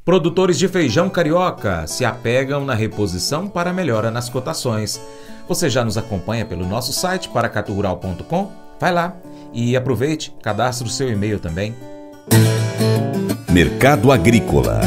Produtores de feijão carioca se apegam na reposição para melhora nas cotações. Você já nos acompanha pelo nosso site paracaturural.com? Vai lá e aproveite, cadastre o seu e-mail também. Mercado Agrícola.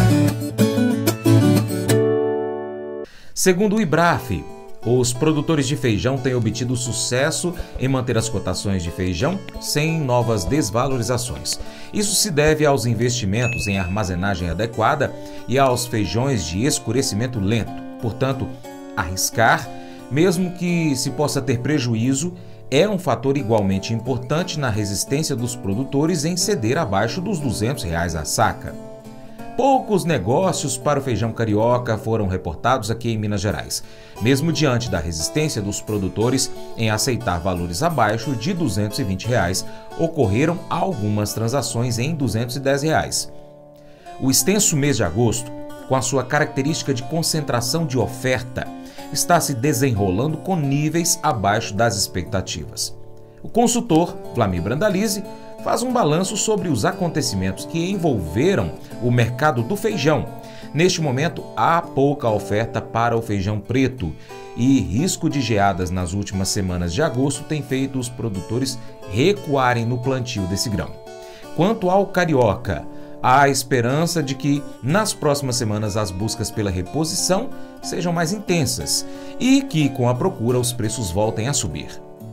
Segundo o IBRAF, os produtores de feijão têm obtido sucesso em manter as cotações de feijão sem novas desvalorizações. Isso se deve aos investimentos em armazenagem adequada e aos feijões de escurecimento lento. Portanto, arriscar, mesmo que se possa ter prejuízo, é um fator igualmente importante na resistência dos produtores em ceder abaixo dos R$200 a saca. Poucos negócios para o feijão carioca foram reportados aqui em Minas Gerais, mesmo diante da resistência dos produtores em aceitar valores abaixo de R$220, ocorreram algumas transações em R$210. O extenso mês de agosto, com a sua característica de concentração de oferta, está se desenrolando com níveis abaixo das expectativas. O consultor, Flamir Brandalize, faz um balanço sobre os acontecimentos que envolveram o mercado do feijão. Neste momento, há pouca oferta para o feijão preto e risco de geadas nas últimas semanas de agosto tem feito os produtores recuarem no plantio desse grão. Quanto ao carioca, há a esperança de que nas próximas semanas as buscas pela reposição sejam mais intensas e que com a procura os preços voltem a subir.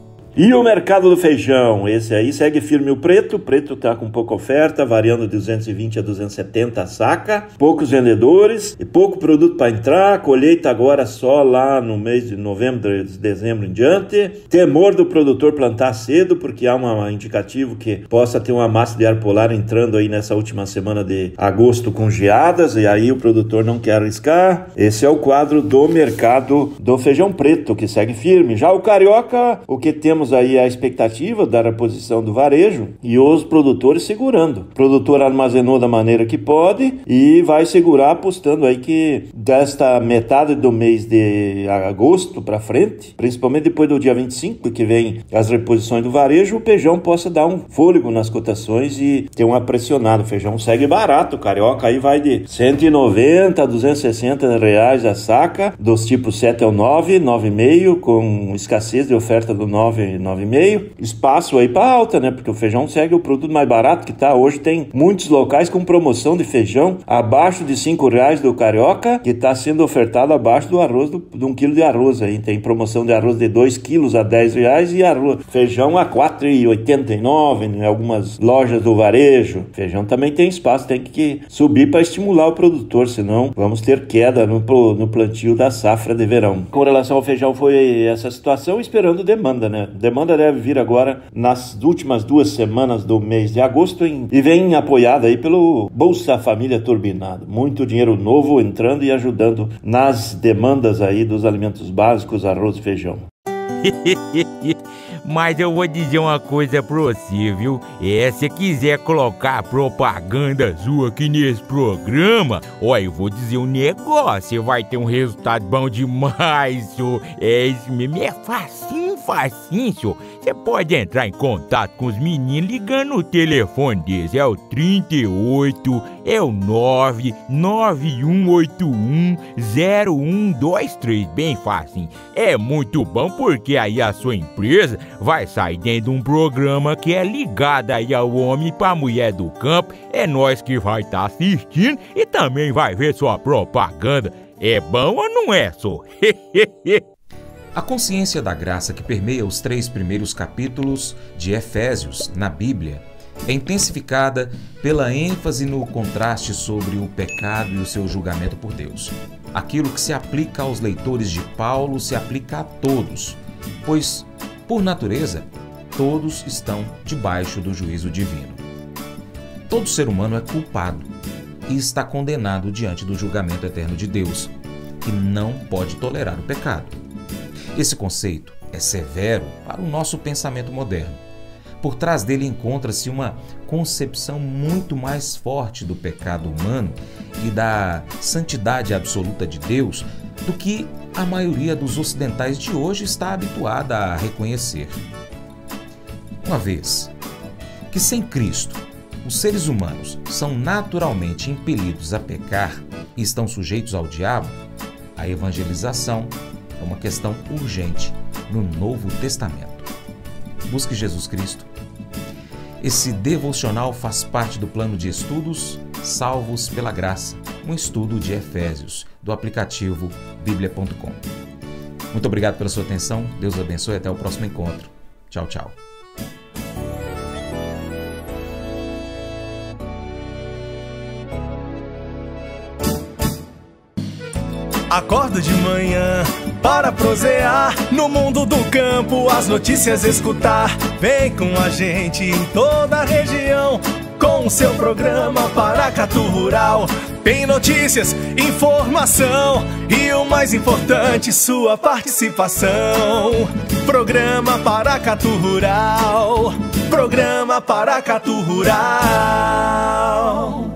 E o mercado do feijão? Esse aí segue firme o preto. O preto está com pouca oferta, variando de 220 a 270 a saca. Poucos vendedores e pouco produto para entrar. Colheita agora só lá no mês de novembro, dezembro em diante. Temor do produtor plantar cedo, porque há um indicativo que possa ter uma massa de ar polar entrando aí nessa última semana de agosto com geadas, e aí o produtor não quer arriscar. Esse é o quadro do mercado do feijão preto, que segue firme. Já o carioca, o que temos aí a expectativa da reposição do varejo e os produtores segurando. O produtor armazenou da maneira que pode e vai segurar apostando aí que desta metade do mês de agosto para frente, principalmente depois do dia 25, que vem as reposições do varejo, o feijão possa dar um fôlego nas cotações e ter uma pressionada. O feijão segue barato, o carioca aí vai de 190 a 260 reais a saca, dos tipos 7 ao 9, 9,5, com escassez de oferta do 9,5. Espaço aí para alta, né? Porque o feijão segue o produto mais barato que tá. Hoje tem muitos locais com promoção de feijão abaixo de R$5 do carioca, que está sendo ofertado abaixo do arroz, de 1 quilo de arroz aí. Tem promoção de arroz de 2 quilos a R$10 e arroz, feijão a R$4,89 em algumas lojas do varejo. Feijão também tem espaço, tem que subir para estimular o produtor, senão vamos ter queda no plantio da safra de verão. Com relação ao feijão foi essa situação, esperando demanda, né? Demanda deve vir agora nas últimas 2 semanas do mês de agosto e vem apoiada aí pelo Bolsa Família Turbinado. Muito dinheiro novo entrando e ajudando nas demandas aí dos alimentos básicos, arroz e feijão. Mas eu vou dizer uma coisa pra você, viu? Se quiser colocar propaganda sua aqui nesse programa, eu vou dizer um negócio, você vai ter um resultado bom demais, senhor. Isso mesmo, é facinho, senhor. Você pode entrar em contato com os meninos ligando o telefone deles, é o 38, é o 991810123, bem facinho. É muito bom porque aí a sua empresa vai sair dentro de um programa que é ligado aí ao homem para a mulher do campo. É nós que vai estar assistindo e também vai ver sua propaganda. É bom ou não é, só? A consciência da graça que permeia os 3 primeiros capítulos de Efésios na Bíblia é intensificada pela ênfase no contraste sobre o pecado e o seu julgamento por Deus. Aquilo que se aplica aos leitores de Paulo se aplica a todos, pois, por natureza, todos estão debaixo do juízo divino. Todo ser humano é culpado e está condenado diante do julgamento eterno de Deus, que não pode tolerar o pecado. Esse conceito é severo para o nosso pensamento moderno. Por trás dele encontra-se uma concepção muito mais forte do pecado humano e da santidade absoluta de Deus do que a maioria dos ocidentais de hoje está habituada a reconhecer. Uma vez que sem Cristo os seres humanos são naturalmente impelidos a pecar e estão sujeitos ao diabo, a evangelização é uma questão urgente no Novo Testamento. Busque Jesus Cristo. Esse devocional faz parte do plano de estudos Salvos pela Graça, um estudo de Efésios, do aplicativo bíblia.com. Muito obrigado pela sua atenção, Deus abençoe e até o próximo encontro. Tchau, tchau. Acordo de manhã para prosear no mundo do campo, as notícias escutar. Vem com a gente em toda a região com o seu programa Paracatu Rural. Tem notícias, informação e o mais importante, sua participação. Programa Paracatu Rural. Programa Paracatu Rural.